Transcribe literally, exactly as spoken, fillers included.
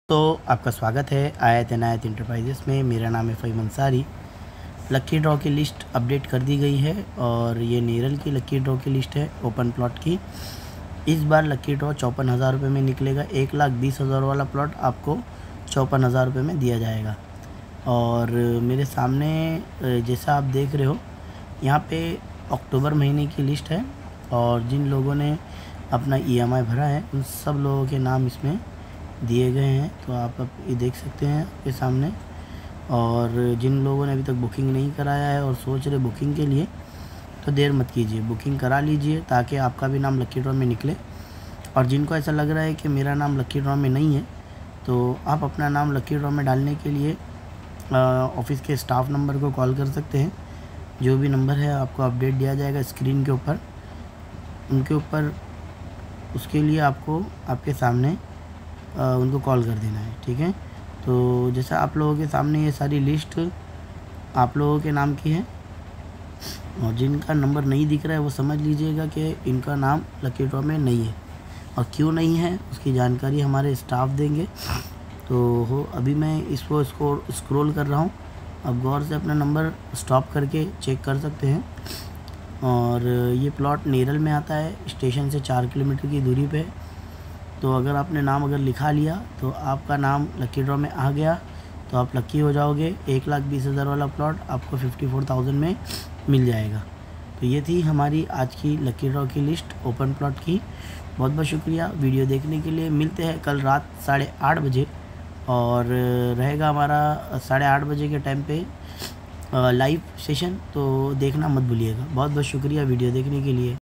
तो आपका स्वागत है आयत इनायत इंटरप्राइजेस में। मेरा नाम है फ़हीम अंसारी। लकी ड्रॉ की लिस्ट अपडेट कर दी गई है और ये नेरल की लकी ड्रॉ की लिस्ट है ओपन प्लॉट की। इस बार लकी ड्रॉ चौपन हज़ार रुपये में निकलेगा। एक लाख बीस हज़ार वाला प्लॉट आपको चौपन हज़ार रुपये में दिया जाएगा। और मेरे सामने जैसा आप देख रहे हो यहाँ पे अक्टूबर महीने की लिस्ट है और जिन लोगों ने अपना ई एम आई भरा है उन सब लोगों के नाम इसमें दिए गए हैं। तो आप अब ये देख सकते हैं आपके सामने। और जिन लोगों ने अभी तक बुकिंग नहीं कराया है और सोच रहे बुकिंग के लिए, तो देर मत कीजिए, बुकिंग करा लीजिए ताकि आपका भी नाम लकी ड्रॉ में निकले। और जिनको ऐसा लग रहा है कि मेरा नाम लकी ड्रॉ में नहीं है, तो आप अपना नाम लकी ड्रॉ में डालने के लिए ऑफिस के स्टाफ नंबर को कॉल कर सकते हैं। जो भी नंबर है आपको अपडेट दिया जाएगा स्क्रीन के ऊपर, उनके ऊपर उसके लिए आपको आपके सामने आ, उनको कॉल कर देना है, ठीक है। तो जैसा आप लोगों के सामने ये सारी लिस्ट आप लोगों के नाम की है और जिनका नंबर नहीं दिख रहा है वो समझ लीजिएगा कि इनका नाम लकी ड्रॉ में नहीं है। और क्यों नहीं है उसकी जानकारी हमारे स्टाफ देंगे। तो हो अभी मैं इसको इसको स्क्रॉल कर रहा हूँ, अब गौर से अपना नंबर स्टॉप करके चेक कर सकते हैं। और ये प्लॉट नेरल में आता है, स्टेशन से चार किलोमीटर की दूरी पे। तो अगर आपने नाम अगर लिखा लिया तो आपका नाम लकी ड्रॉ में आ गया तो आप लकी हो जाओगे। एक लाख बीस हज़ार वाला प्लॉट आपको फिफ्टी फोर थाउजेंड में मिल जाएगा। तो ये थी हमारी आज की लकी ड्रॉ की लिस्ट ओपन प्लॉट की। बहुत बहुत शुक्रिया वीडियो देखने के लिए। मिलते हैं कल रात साढ़े आठ बजे और रहेगा हमारा साढ़े आठ बजे के टाइम पे लाइव सेशन, तो देखना मत भूलिएगा। बहुत बहुत शुक्रिया वीडियो देखने के लिए।